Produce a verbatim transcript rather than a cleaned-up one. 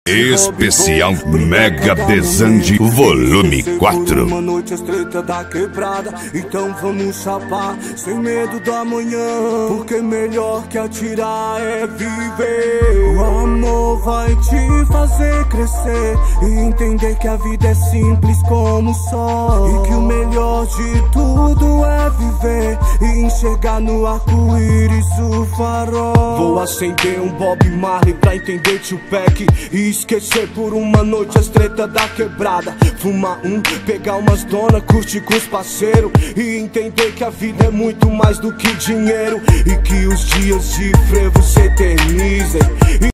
Especial Mega Desande Volume quatro. Uma noite as treta da quebrada, então vamos chapar sem medo da manhã, porque melhor que atirar é viver. O amor vai te fazer crescer e entender que a vida é simples como o sol, e que o melhor de tudo é viver e enxergar no arco-íris o farol. Vou acender um Bob Marley pra entender Tupac e esquecer por uma noite as treta da quebrada. Fumar um, pegar umas dona, curtir com os parceiros e entender que a vida é muito mais do que dinheiro e que os dias de frevo se eternizem.